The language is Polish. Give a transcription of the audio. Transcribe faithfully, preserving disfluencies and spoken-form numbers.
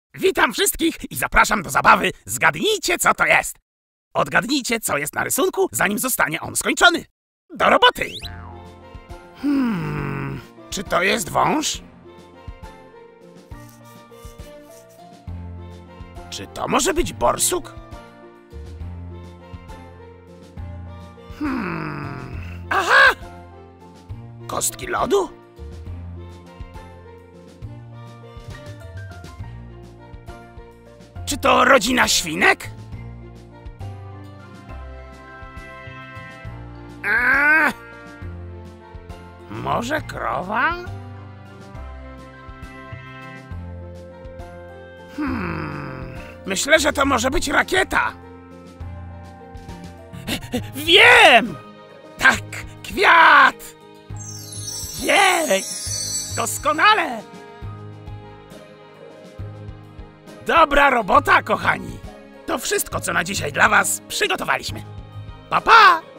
Witam wszystkich i zapraszam do zabawy Zgadnijcie, co to jest. Odgadnijcie, co jest na rysunku, zanim zostanie on skończony. Do roboty! Hmm, czy to jest wąż? Czy to może być borsuk? Hmm, aha! Kostki lodu? Czy to rodzina świnek? A, może krowa? Hmm, myślę, że to może być rakieta. Wiem! Tak, kwiat! Jej! Doskonale! Dobra robota, kochani! To wszystko, co na dzisiaj dla was przygotowaliśmy. Pa, pa!